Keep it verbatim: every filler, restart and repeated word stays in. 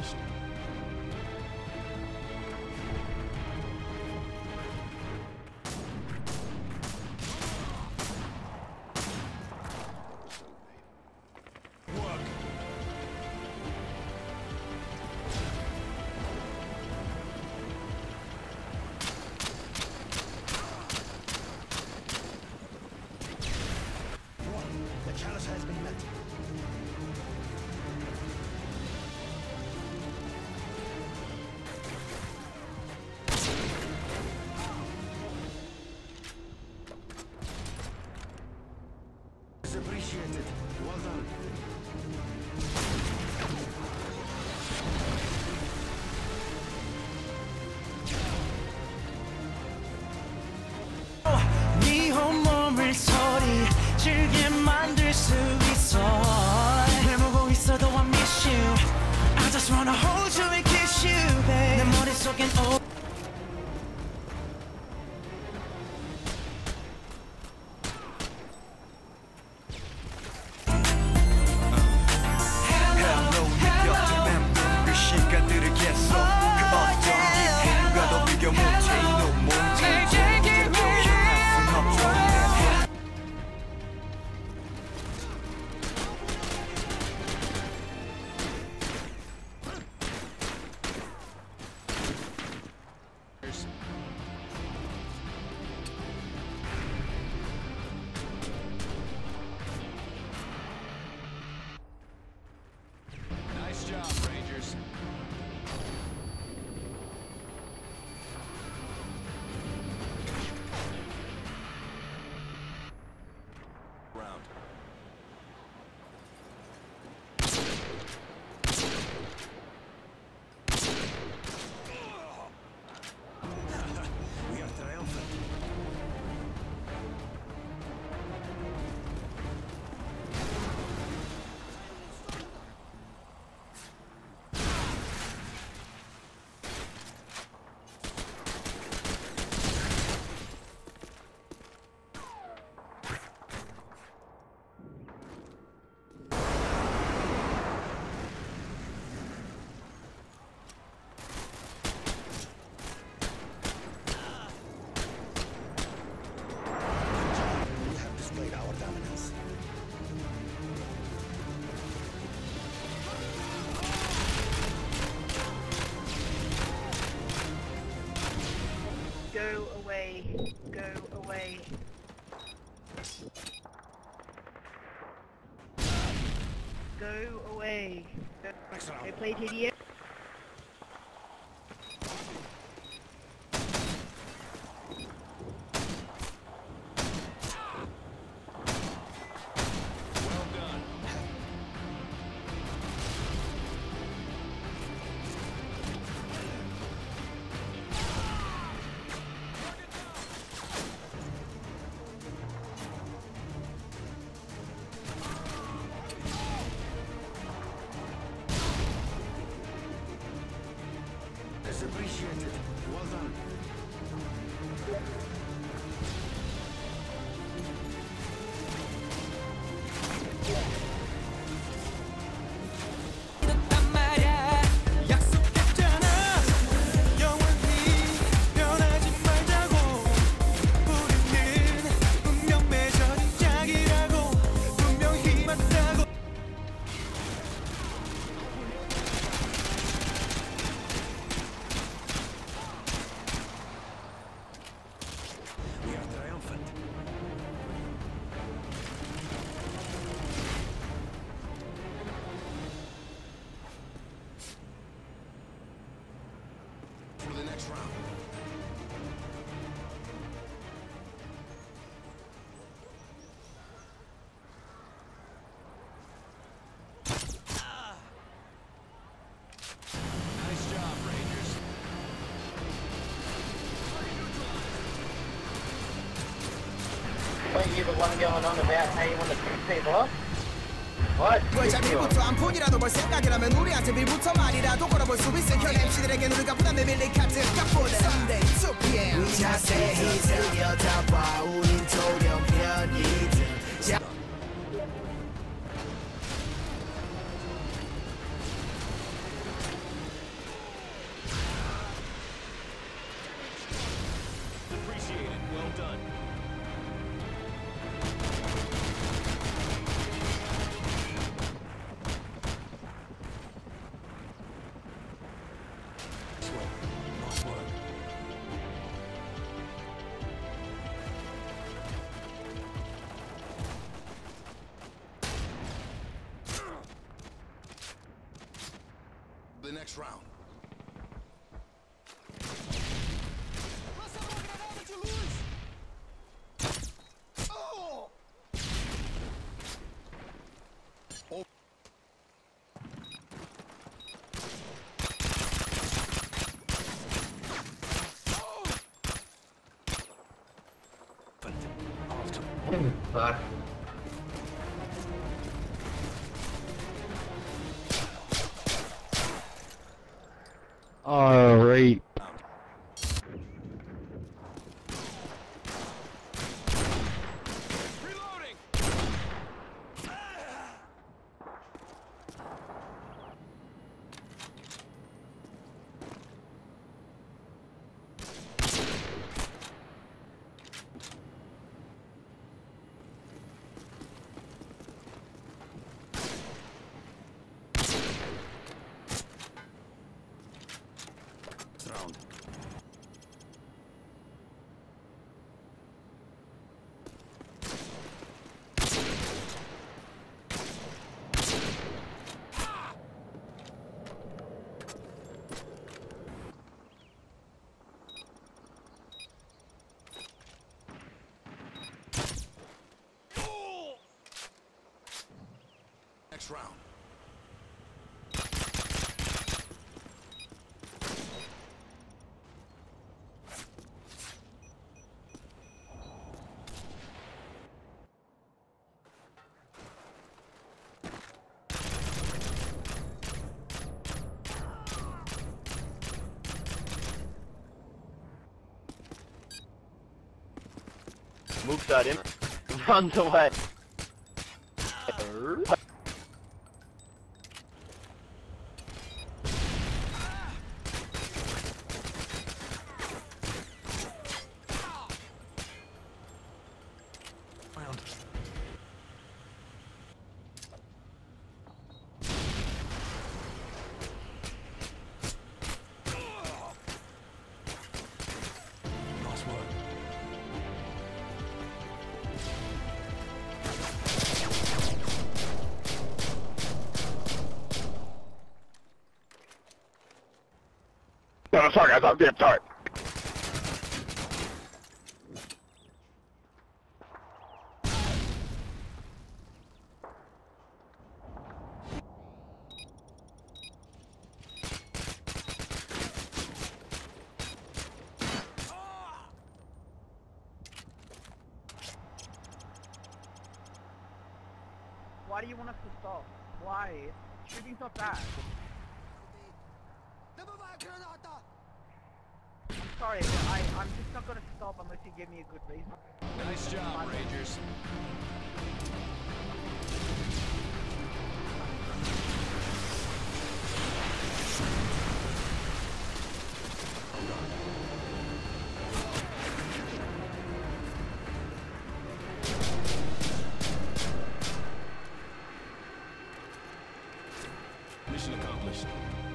finished. Has been met. It's appreciated. Well done. 네 온몸을 소리 질게 만들 수 있어. 날 보고 있어도 I miss you. I just wanna hold you and kiss you, babe. 내 머릿속엔 오 Hello, 느껴지는 그 시간들을 계속 그 어떤 기분과도 비교 못해 이놈 뭔지 Nice job, Rangers. Round. We are triumphant. Our dominance. Go away. Go away. Go away. Go, go play T D M. Well done. It's appreciated. Well done. 이렇단 말야. 약속했잖아. 영원히 변하지 말자고. 우리는 분명 맺어진 짝이라고. 분명히 맞다고. We are triumphant. For the next round. Nice job, Rangers. What, you the one going on about how you want to pick people up? What? 왜 자기부터 한 푼이라도 벌 생각이라면 우리한테 빌부터 말이라도 걸어볼 수 있을 현 엠씨들에겐 우리가 부담의 밀리 카트 값보다 Sunday two p m 우리 자세히 들여다봐 우린 도령 편이든 자. the next round. Oh! Oh. Fuck. All right. Reloading! Round. Next round. Moves at him. Runs away. Round. Nice work. No, sorry, I thought damn sorry. Why do you want us to stop? Why? Shooting's not bad. I'm sorry, but I, I'm just not gonna stop unless you give me a good reason. Nice job, Rangers. Mission accomplished.